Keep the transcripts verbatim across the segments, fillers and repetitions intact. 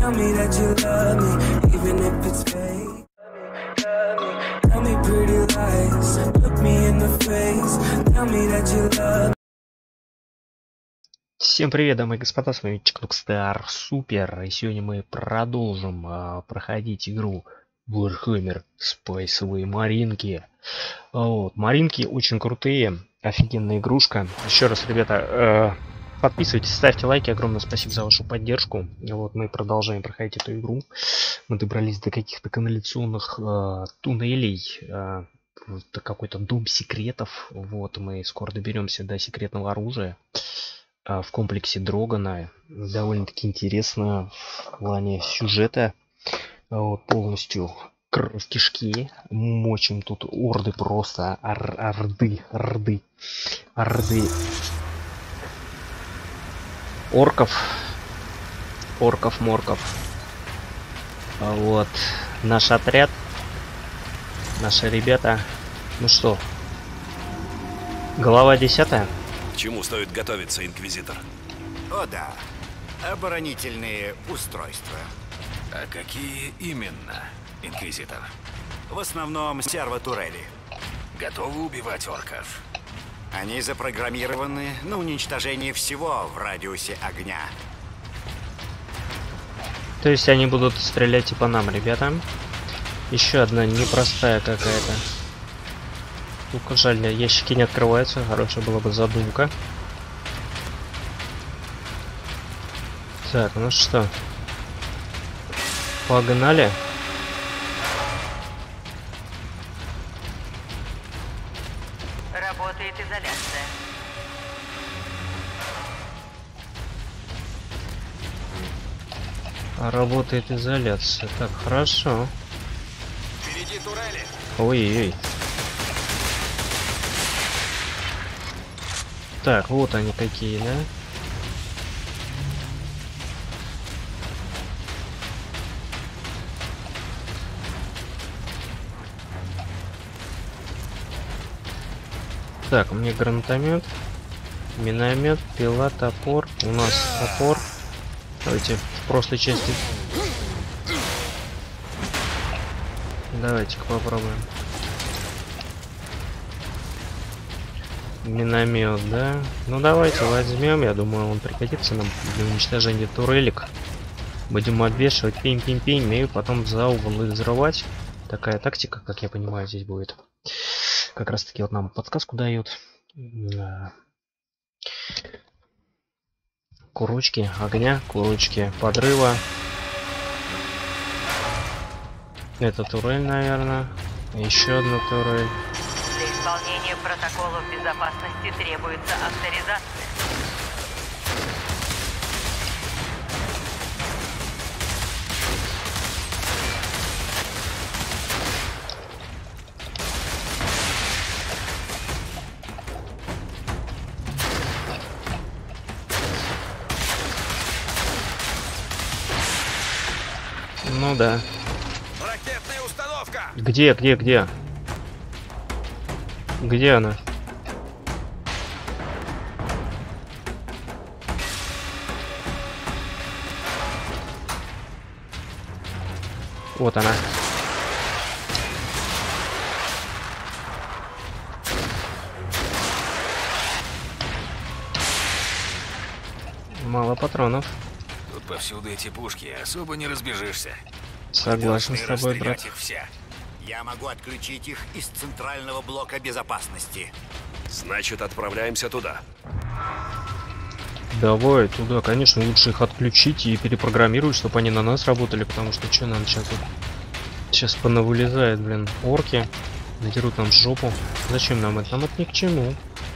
Tell me that you love me, even if it's fake. Tell me pretty lies, look me in the face. Tell me that you love me. Всем привет, дамы и господа, с вами Чикнукстар Супер, и сегодня мы продолжим а, проходить игру Warhammer Спайсовые Маринки. А, вот, Маринки очень крутые, офигенная игрушка. Еще раз, ребята, э, подписывайтесь, ставьте лайки, огромное спасибо за вашу поддержку. Вот мы продолжаем проходить эту игру. Мы добрались до каких-то канализационных э, туннелей, э, до какой-то дом секретов. Вот мы скоро доберемся до секретного оружия в комплексе Дрогана. Довольно-таки интересно в плане сюжета. Вот, полностью кровь кишки. Мочим тут орды просто. Ор орды, орды, орды. Орков. Орков-морков. Вот. Наш отряд. Наши ребята. Ну что? Глава десятая. К чему стоит готовиться, инквизитор? О да, оборонительные устройства. А какие именно, инквизитор? В основном сервотурели. Готовы убивать орков? Они запрограммированы на уничтожение всего в радиусе огня. То есть они будут стрелять и по нам, ребята. Еще одна непростая какая-то. Только жаль, ящики не открываются. Хорошая была бы задумка. Так, ну что? Погнали. Работает изоляция. Работает изоляция. Так, хорошо. Впереди турели. Ой-ой-ой. Так, вот они какие, да? Так, у меня гранатомет, миномет, пила, топор. У нас топор. Давайте в прошлой части. Давайте-ка попробуем. Миномет, да? Ну давайте возьмем. Я думаю, он пригодится нам для уничтожения турелек. Будем обвешивать пень-пень-пень, и потом за угол взрывать. Такая тактика, как я понимаю, здесь будет. Как раз таки вот нам подсказку дают. Курочки огня, курочки подрыва. Это турель, наверное. Еще одна турель. Для исполнения протоколов безопасности требуется авторизация. Ну да. Ракетная установка. Где, где, где? Где она? Вот она. Мало патронов. Тут повсюду эти пушки, особо не разбежишься. Согласен с Должны тобой, брат. расстрелять их все. Я могу отключить их из центрального блока безопасности. Значит, отправляемся туда. Давай туда, конечно, лучше их отключить и перепрограммировать, чтобы они на нас работали, потому что что нам сейчас тут сейчас понавылезает, блин, орки, надерут нам жопу. Зачем нам это? Нам это ни к чему.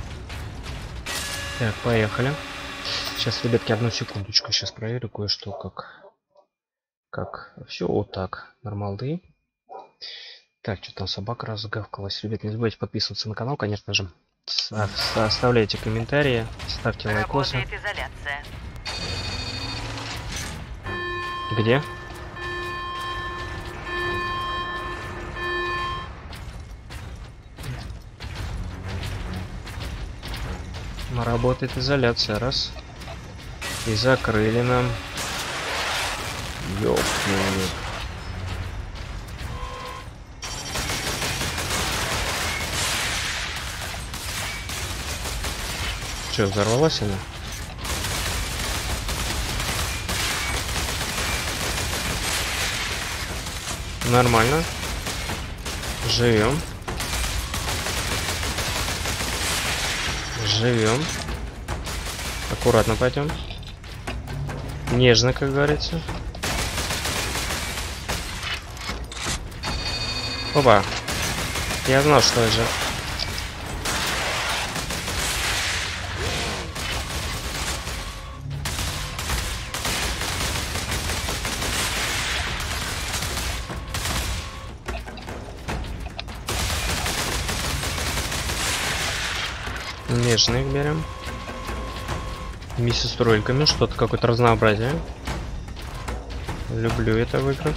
Так, поехали. Сейчас, ребятки, одну секундочку, сейчас проверю кое-что, как как все вот так, нормалды. Так, что там собака разгавкалась. Ребят, не забывайте подписываться на канал, конечно же. Оставляйте комментарии, ставьте лайкосы. Работает изоляция. Где? Работает изоляция, раз. И закрыли нам. Ёпта. Че, взорвалась она? Нормально. Живем. Живем. Аккуратно пойдем. Нежно, как говорится. Опа. Я знал, что это же. Нежных берем. Вместе с роликами, что-то какое-то разнообразие. Люблю это в играх.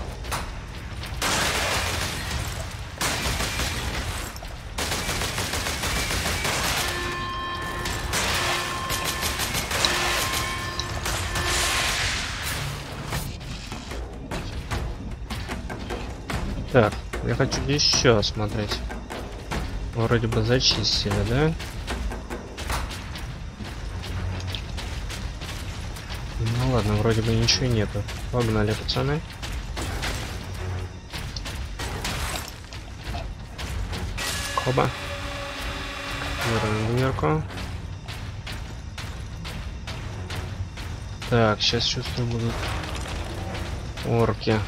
Так, я хочу еще смотреть. Вроде бы зачистили, да? Ну ладно, вроде бы ничего нету. Погнали, пацаны. Оба. Берем дверку. Так, сейчас чувствую будут орки.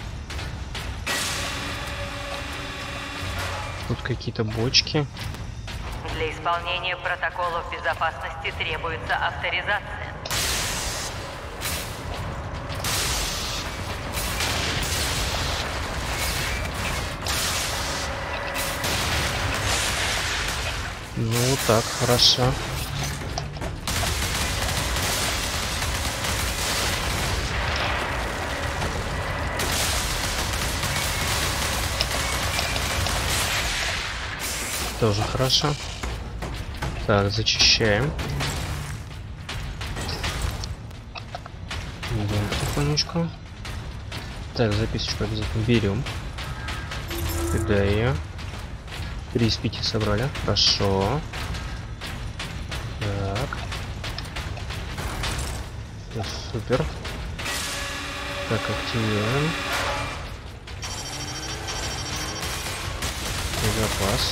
Тут какие-то бочки. Для исполнения протоколов безопасности требуется авторизация. Ну так, хорошо. Тоже хорошо. Так, зачищаем. Идем потихонечку. Так, записочку обязательно берем. Куда ее? Три из пяти собрали. Хорошо. Так. Это супер. Так, активируем. Запас.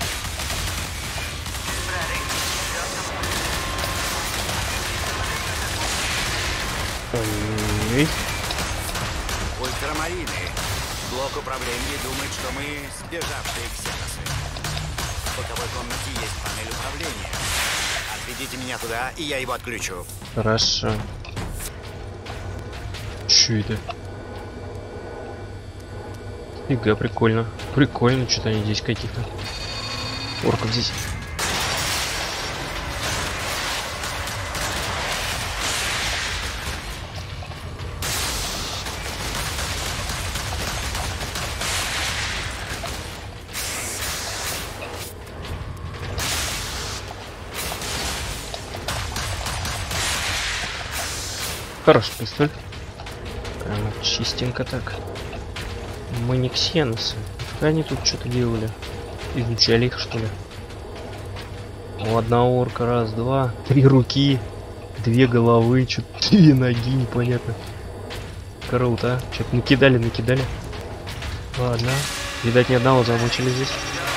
Ой. Ультрамарины. Блок управления думает, что мы сбежавшие ксеносы. В боковой комнате есть панель управления. Отведите меня туда, и я его отключу. Хорошо. Чё это? Фига, прикольно. Прикольно, что-то они здесь каких-то орков здесь. Хороший пистолет. Прямо чистенько так. Мы не ксеносы. Они тут что-то делали. Изучали их, что ли? О, одна орка, раз, два, три руки, две головы, что-то две ноги, непонятно. Круто, а? Что-то накидали, накидали. Ладно. Видать, ни одного замучили здесь.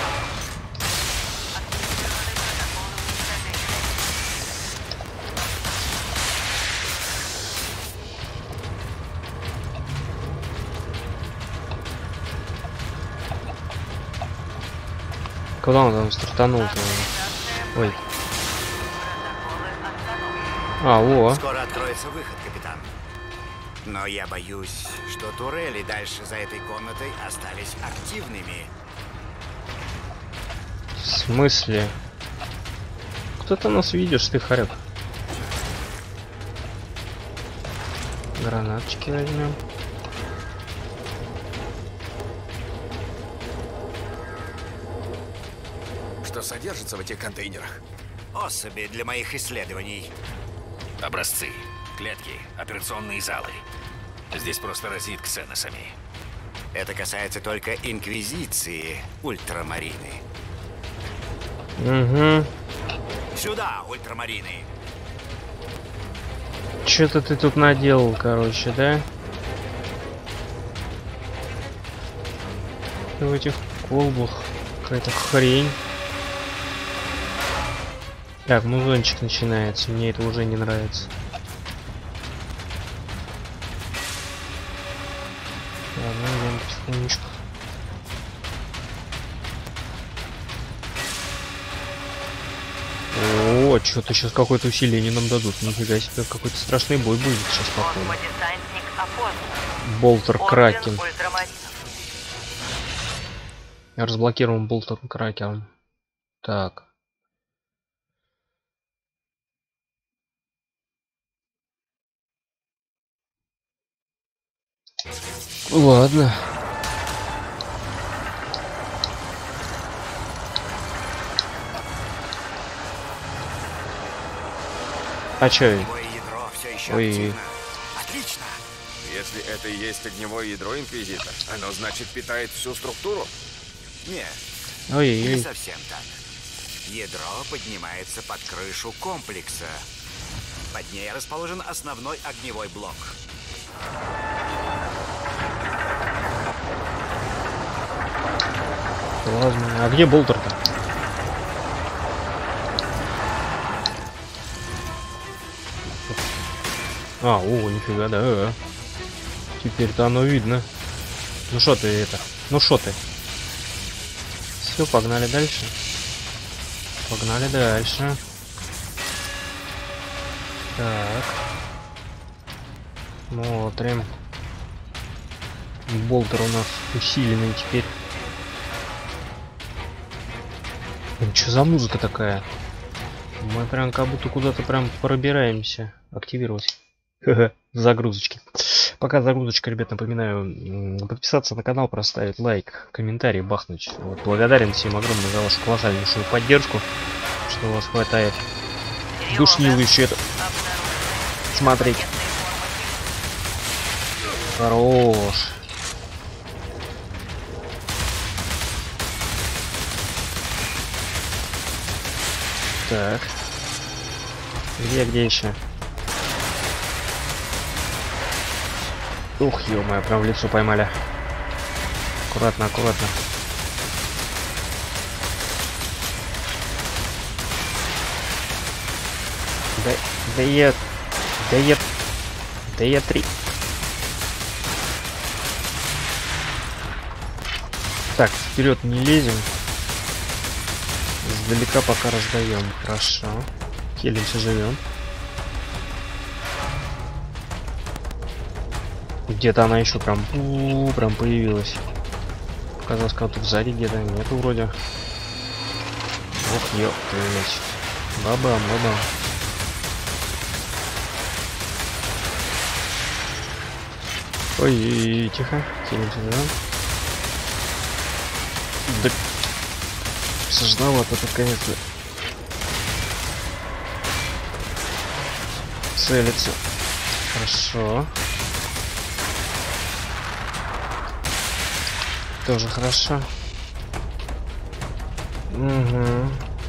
Куда он там стартанул-то? Ой. А, о. Скоро откроется выход, капитан. Но я боюсь, что турели дальше за этой комнатой остались активными. В смысле? Кто-то нас видишь, ты хорек. Гранаточки возьмем. Что содержится в этих контейнерах? Особи для моих исследований. Образцы, клетки, операционные залы. Здесь просто разит ксеносами. Это касается только Инквизиции, ультрамарины. Угу. Сюда, ультрамарины. Что-то ты тут наделал, короче, да? В этих колбах какая-то хрень. Так, музончик начинается. Мне это уже не нравится. Ладно, идем потихонечку. О, что-то сейчас какое-то усиление нам дадут. Нифига себе, какой-то страшный бой будет сейчас, походу. Космодесантник опознан. Болтер Орден Кракен. ультрамаринов. Разблокируем Болтер Кракен. Так. Ладно. А чё? Огневое ядро все еще Ой. активно. Отлично. Если это и есть огневое ядро Инквизитор, оно значит питает всю структуру? Нет, не Ой-ой-ой. совсем так. Ядро поднимается под крышу комплекса. Под ней расположен основной огневой блок. Ладно. А где Болтер-то? А, о, нифига, да. Теперь-то оно видно. Ну что ты это? Ну что ты? Все, погнали дальше. Погнали дальше. Так. Смотрим. Болтер у нас усиленный теперь. Что за музыка такая? Мы прям как будто куда-то прям пробираемся. Активировать. Загрузочки. Пока загрузочка, ребят, напоминаю, подписаться на канал, проставить лайк, комментарий, бахнуть. Вот, благодарен всем огромное за вашу колоссальнейшую поддержку, что у вас хватает душнилу еще это смотреть. Хорош. Так. Где, где еще? Ух, ё-моё, прям в лицо поймали. Аккуратно, аккуратно. Да, да я... Да я... Да я три. Так, вперед не лезем. Издалека пока раздаем. Хорошо. Хелимся, живем. Где-то она еще прям, у -у -у, прям появилась. Показалось, как тут сзади где-то нету вроде. Ох, ёп, твою мать. Бабам, бабам. Ой, тихо. Хилимся, да? Да... Сождало-то наконец-то. Целится. Хорошо. Тоже хорошо. Угу.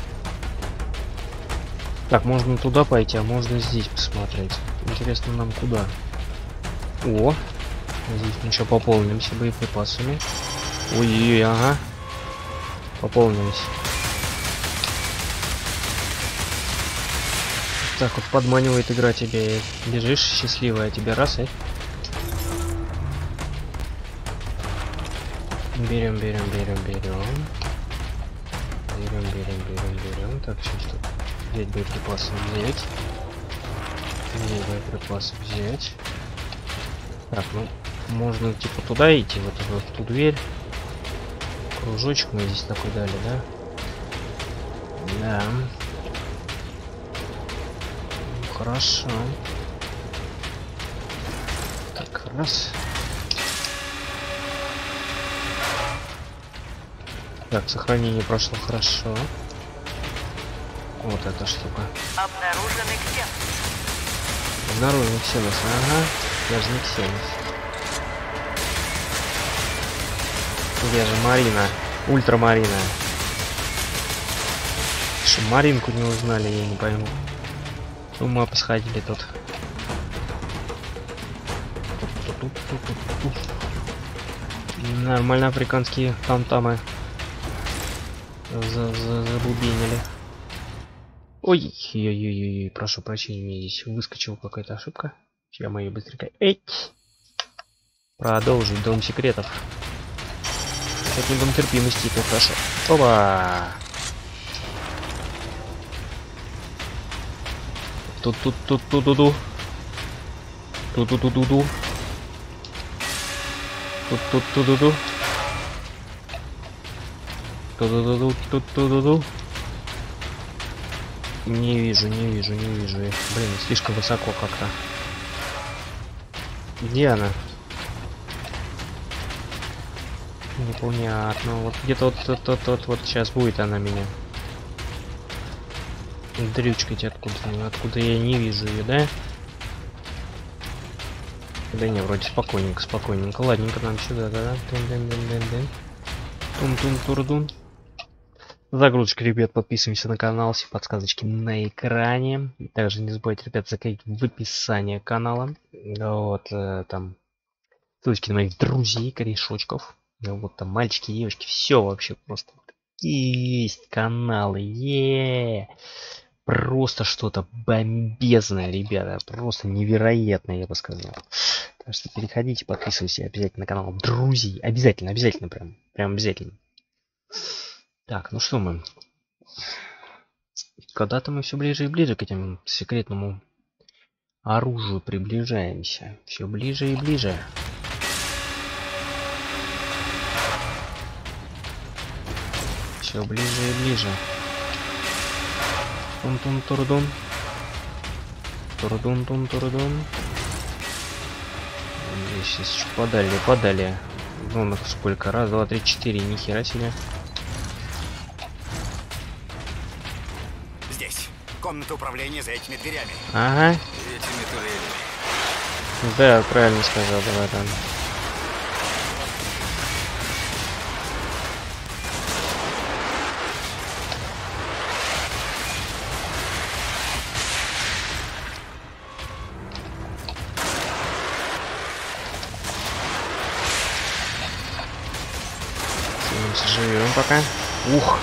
Так, можно туда пойти, а можно здесь посмотреть. Интересно, нам куда? О! Здесь мы еще пополнимся боеприпасами. Ой-ой-ой, ага. Пополнились. Так вот подманивает игра тебе. Бежишь счастливая, тебе раз и... Берем, берем, берем, берем. Берем, берем, берем, берем. Так, сейчас что? Взять боеприпасы, взять. Взять боеприпасы, взять. Так, ну, можно типа туда идти, вот в эту дверь. Кружочек мы здесь такой дали, да? Да. Ну, хорошо. Так, раз. Так, сохранение прошло хорошо. Вот эта штука. Обнаружены ксенос. Обнаружен ксенос, ага. Даже не ксенос. Где же Марина? Ультрамарина. Что, Маринку не узнали, я не пойму. С ума посходили тут. Нормально африканские там-тамы забубенили. Ой, ой-ой-ой, прошу прощения, мне здесь выскочила какая-то ошибка. Сейчас мы ее быстренько... Эй! Продолжить дом секретов. Это не дом терпимости, это хорошо. Опа! Тут-тут-тут-тут-ду. Тут-тут-тут-ду. Тут-тут-тут-ду. Тут-тут-тут-тут-ду. Не вижу, не вижу, не вижу. Блин, слишком высоко как-то. Где она? Непонятно. Вот где-то вот, вот, вот, вот, вот сейчас будет она меня. Дрючкать откуда? Откуда я не вижу ее, да? Да не, вроде спокойненько, спокойненько. Ладненько нам сюда, да-да. Тун-тун-турдун. Загрузочка, ребят, подписываемся на канал, все подсказочки на экране. Также не забывайте, ребят, заходить в описание канала. Вот э, там ссылочки на моих друзей, корешочков. Вот там мальчики, девочки, все вообще просто есть каналы. Е-е-е. Просто что-то бомбезное, ребята. Просто невероятное, я бы сказал. Так что переходите, подписывайтесь обязательно на канал друзей. Обязательно, обязательно, прям, прям обязательно. Так, ну что мы? Когда-то мы все ближе и ближе к этому секретному оружию приближаемся. Все ближе и ближе. Все ближе и ближе. Тун-тун-турдун. Турдун-тун-турдун. Здесь еще подали, подали. Ну, сколько? Раз, два, три, четыре. Нихера себе. Комната управления за этими дверями. Ага. Этими турелями. Да, правильно сказал, давай там. Живем пока. Ух.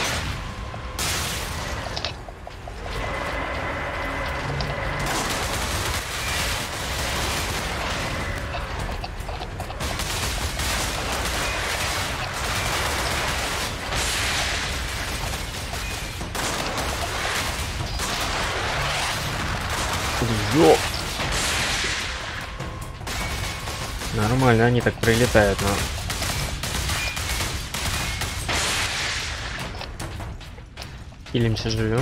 Ёп. Нормально, они так прилетают, но... Хилимся, живем.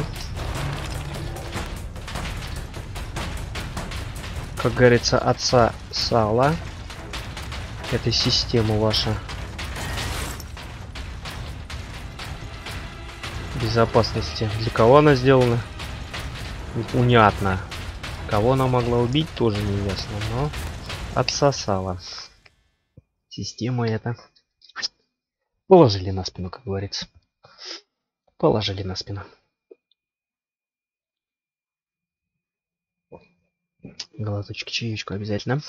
Как говорится, отца сала. Это система ваша. Безопасности. Для кого она сделана? Непонятно. Кого она могла убить, тоже не ясно, но отсосала. Система эта. Положили на спину, как говорится. Положили на спину. Глазочки, чаечку обязательно.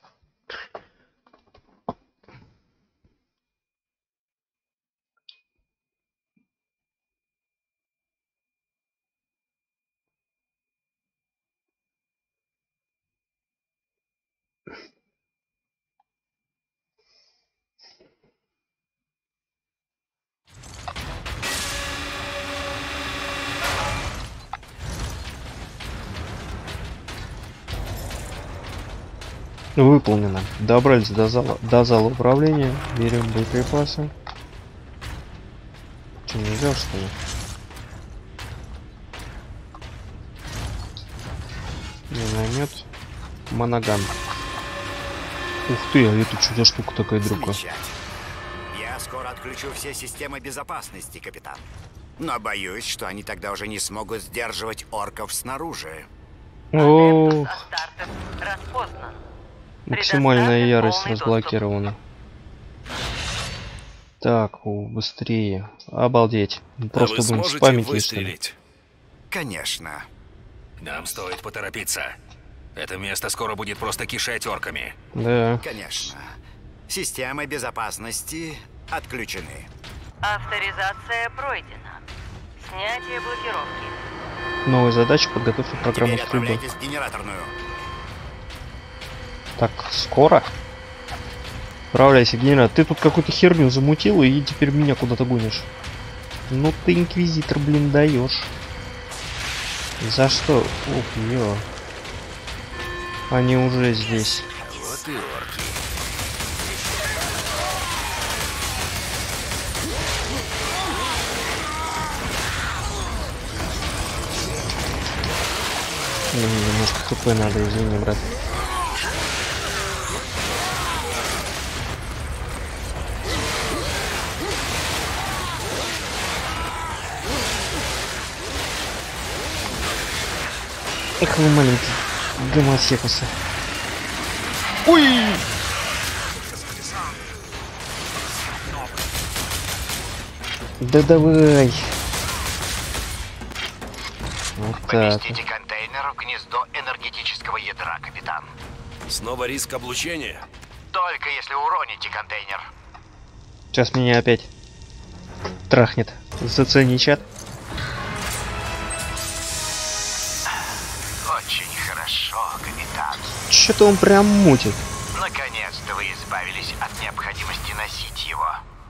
Выполнено. Добрались до зала, до зала управления. Берем боеприпасы. Что, не взял, что ли? Миномет. Моноган. Ух ты, а это что за штука такая, друга? Я скоро отключу все системы безопасности, капитан. Но боюсь, что они тогда уже не смогут сдерживать орков снаружи. О, Астартес распознан. максимальная Предоставлен ярость полный разблокирована. Так, о, быстрее. Обалдеть. Просто а вы будем сможете спамить, выстрелить? Конечно. Нам стоит поторопиться. Это место скоро будет просто кишеть орками. Да. Конечно. Системы безопасности отключены. Авторизация пройдена. Снятие блокировки. Новая задача. Подготовьте программу Теперь стрельбы. отправляйтесь в генераторную. Так, скоро? Отправляйся, генерал. Ты тут какую-то херню замутил и теперь меня куда-то гонишь. Ну ты, инквизитор, блин, даешь. За что? Ух, ё. Они уже здесь. Вот и орки. Блин, немножко хп надо, извини, брат. Эх вы маленький гомосекусы. Ой! Да давай! Вот так. Поместите контейнер в гнездо энергетического ядра, капитан. Снова риск облучения? Только если уроните контейнер. Сейчас меня опять трахнет. Зацени чат. Очень хорошо, капитан. Что-то он прям мутит. Наконец-то вы избавились от необходимости носить его.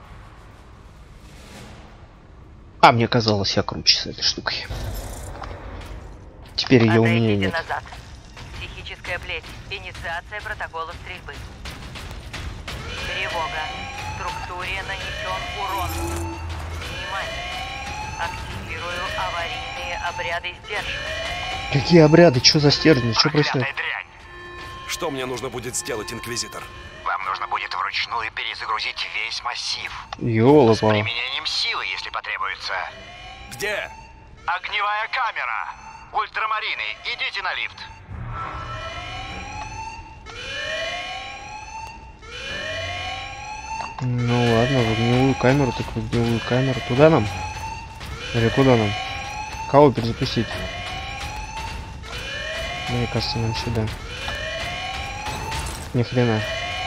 А мне казалось, я круче с этой штукой. Теперь ее у меня Отойдите нет. назад. Психическая плеть. Инициация протокола стрельбы. Тревога. Структуре нанесен урон. Внимание. Активирую аварийные обряды сдерживания. Какие обряды? Что за стерни? Что происходит? Проклятая дрянь. Что мне нужно будет сделать, Инквизитор? Вам нужно будет вручную перезагрузить весь массив. С Ёлопа. применением силы, если потребуется. Где? Огневая камера. Ультрамарины, идите на лифт. Ну ладно, в огневую камеру, так в огневую камеру. Туда нам? Или куда нам? Кого перезапустить? Мне кажется, нам сюда. Ни хрена.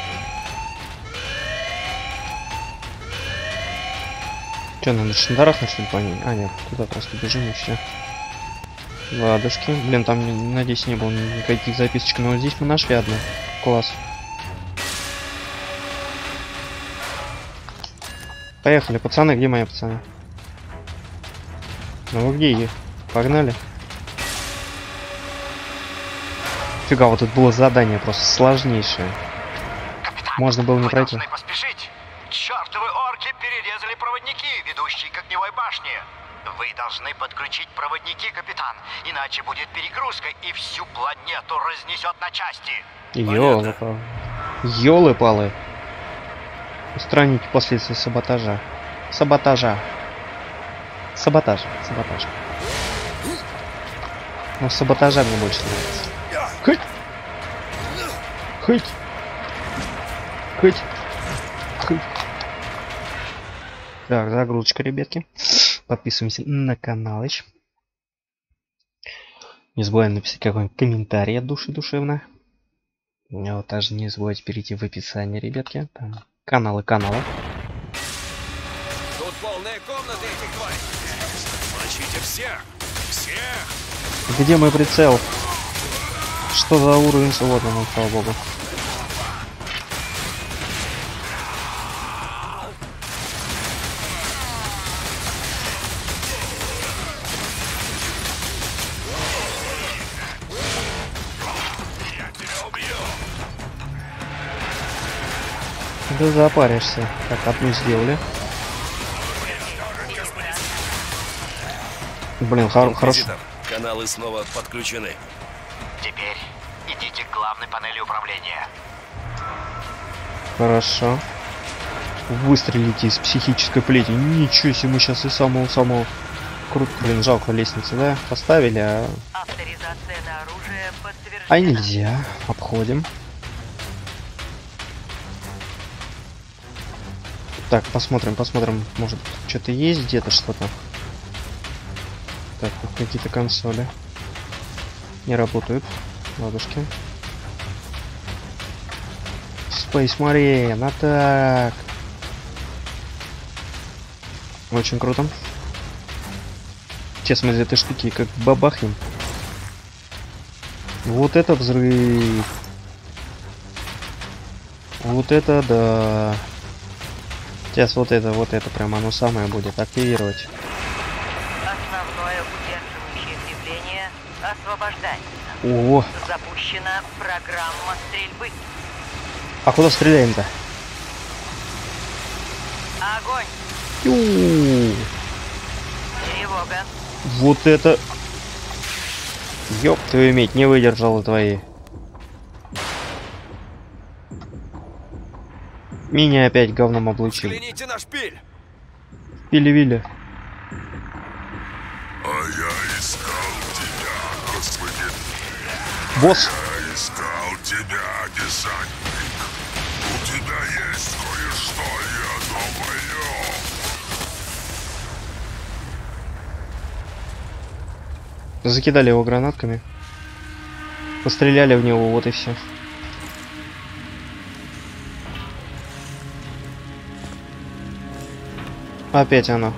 Че, нам на шандарах что ли по ней? А, нет, туда просто бежим и все. Ладушки. Блин, там, надеюсь, не было никаких записочек, но вот здесь мы нашли одну. Класс. Поехали, пацаны, где мои пацаны? Ну вы где их? Погнали. Фига, вот тут было задание просто сложнейшее. Капитан, Можно было не вы пройти. должны поспешить. Чёртовы орки перерезали проводники, ведущие к огневой башне. Вы должны подключить проводники, капитан, иначе будет перегрузка и всю планету разнесет на части. Ёлы-палы. Ёлы-палы. Устранить последствия саботажа. Саботажа. Саботаж. Саботаж. Но саботажа мне больше нравится. Хоть. Хоть. Хоть. Хоть. Так, загрузочка, ребятки. Подписываемся на каналыч. Не забываем написать какой-нибудь комментарий от души душевно. Вот, также не забывайте перейти в описание, ребятки. Там каналы канала. Тут полная комната этих тварей. Мочите всех! Всех! Где мой прицел? Что за уровень? Вот он, слава богу. Да запаришься. Так, одну сделали. Блин, хор хорошо. Инквизитор, каналы снова подключены. Теперь идите к главной панели управления. Хорошо. Выстрелите из психической плети. Ничего себе, мы сейчас и самого-самого... Круто, блин, жалко лестницы, да? Поставили, а... Авторизация на оружие подтверждена. А нельзя. Обходим. Так, посмотрим, посмотрим. Может, что-то есть где-то что-то. Так, вот какие-то консоли. Не работают. Ладушки. Space Marine, а так. Очень круто. Сейчас мы из этой штуки как бабахнем. Вот это взрыв. Вот это да. Сейчас вот это, вот это прям оно самое будет активировать. Основное удерживающее крепление освобождается. О, Запущена программа стрельбы. а куда стреляем-то? Огонь! Ю, Тревога. вот это. Ёб твою медь, не выдержал твои. Меня опять говном облучил. Взгляните на шпиль! Пили-вили. А я искал тебя, господин. Босс. Я искал тебя, десантник. У тебя есть кое-что, я думаю. Закидали его гранатками. Постреляли в него, вот и все. Опять оно.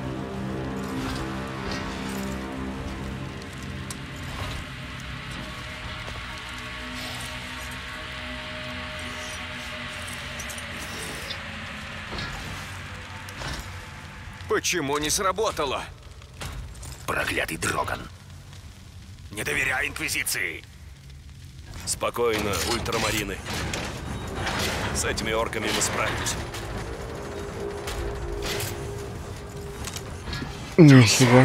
Почему не сработало? Проклятый Дроган. Не доверяй Инквизиции. Спокойно, ультрамарины. С этими орками мы справимся. Нифига.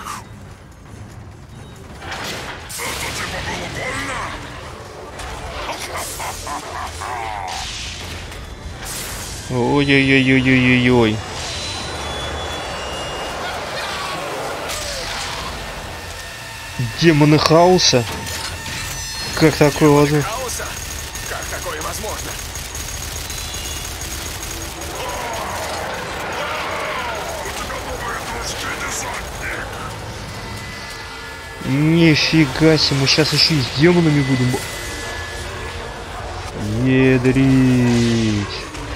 Ой-ой-ой-ой-ой-ой. Демоны хаоса? Как такое возможно? Хаоса? Как такое возможно? Нифига себе, мы сейчас еще и с демонами будем. Ядрить.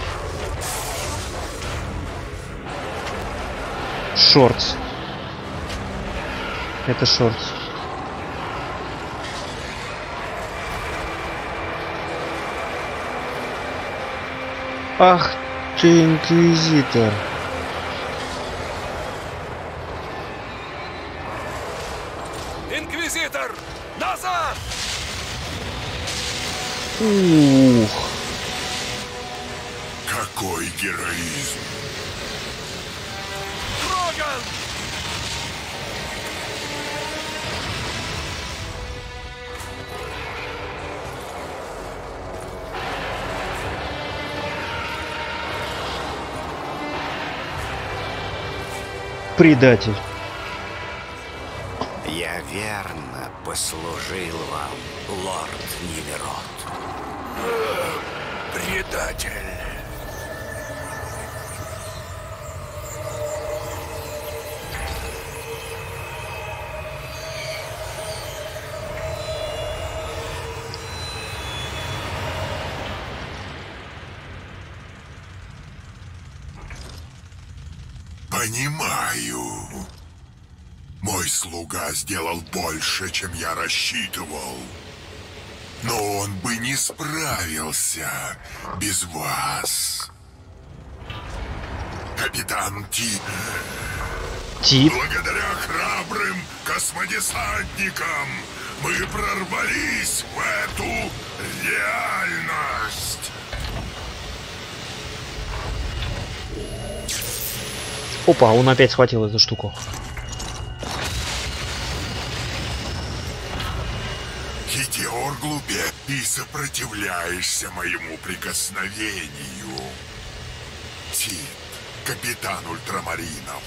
Шортс. Это шортс. Ах ты, инквизитор. Инквизитор! Назад! Ух. Какой героизм. Дроган! Предатель. Я верно послужил вам, лорд Ниверот. Предатель! Понимаю. Мой слуга сделал больше, чем я рассчитывал. Но он бы не справился без вас. Капитан Ти, Тип. благодаря храбрым космодесантникам мы прорвались в эту реальность. Опа, он опять схватил эту штуку. Хитеор глупе, и сопротивляешься моему прикосновению. Тит, капитан ультрамаринов.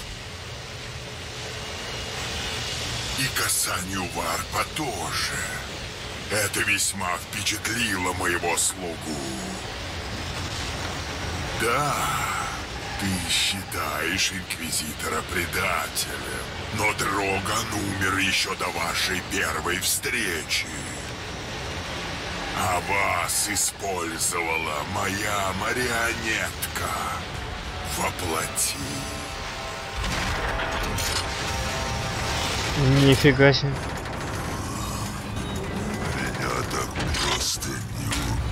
И касанию варпа тоже. Это весьма впечатлило моего слугу. Да, Ты считаешь Инквизитора предателем, но Дроган умер еще до вашей первой встречи. А вас использовала моя марионетка воплоти. Нифига себе. Меня так просто не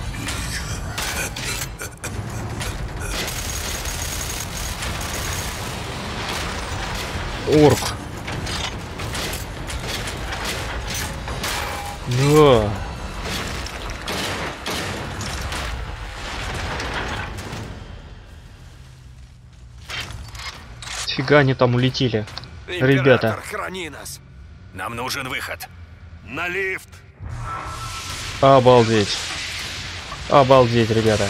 убить. Орк. Да. Фига они там улетели. Ребята. Император, храни нас. Нам нужен выход. На лифт. Обалдеть. Обалдеть, ребята.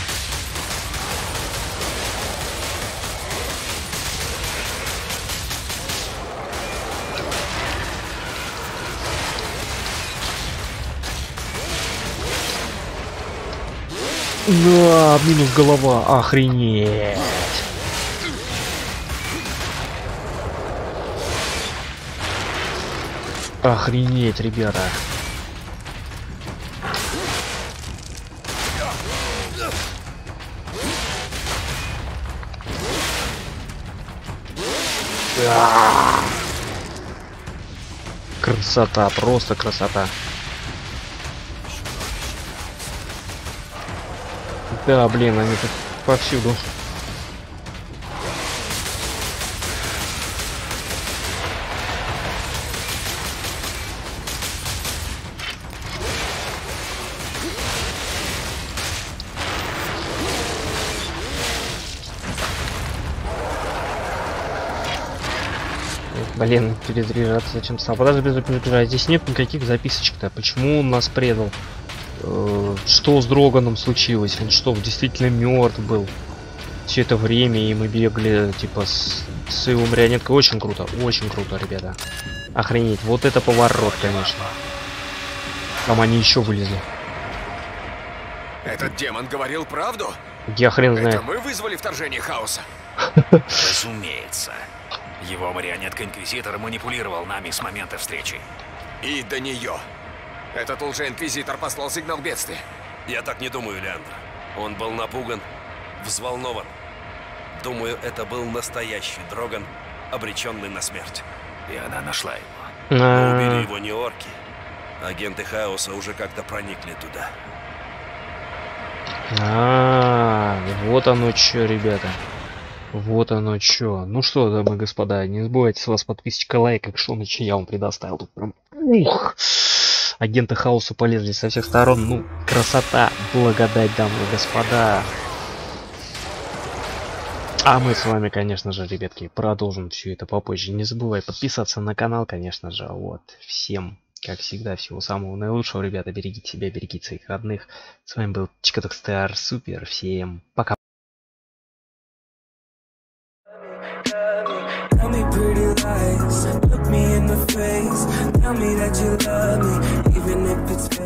Да, минус голова. Охренеть. Охренеть, ребята. А-а-а. Красота, просто красота. Да, блин, они тут повсюду. Блин, перезаряжаться зачем стал? Подожди, без перезаряжать. Здесь нет никаких записочек-то. Почему он нас предал? Э, что с Дроганом случилось? Он что, действительно мертв был все это время, и мы бегали типа с, с его марионеткой? Очень круто, очень круто, ребята. Охренеть, вот это поворот, конечно. Там они еще вылезли. Этот демон говорил правду? Я хрен знаю. Это мы вызвали вторжение хаоса? Разумеется. Его марионетка-инквизитор манипулировал нами с момента встречи. И до нее. Этот лже-инквизитор послал сигнал бедствия. Я так не думаю, Леандр. Он был напуган, взволнован. Думаю, это был настоящий Дроган, обреченный на смерть. И она нашла его. Но убили его не орки. Агенты хаоса уже как-то проникли туда. А, вот оно чё, ребята. Вот оно чё. Ну что, дамы и господа, не забывайте с вас подписчика, лайк, как что ночи я вам предоставил. Тут прям... Ух! Агенты хаоса полезли со всех сторон. Ну, красота, благодать, дамы и господа. А мы с вами, конечно же, ребятки, продолжим все это попозже. Не забывай подписаться на канал, конечно же. Вот. Всем, как всегда, всего самого наилучшего, ребята. Берегите себя, берегите своих родных. С вами был Чикатокстар Супер. Всем пока. Tell me pretty lies, look me in the face. Tell me that you love me, even if it's fake.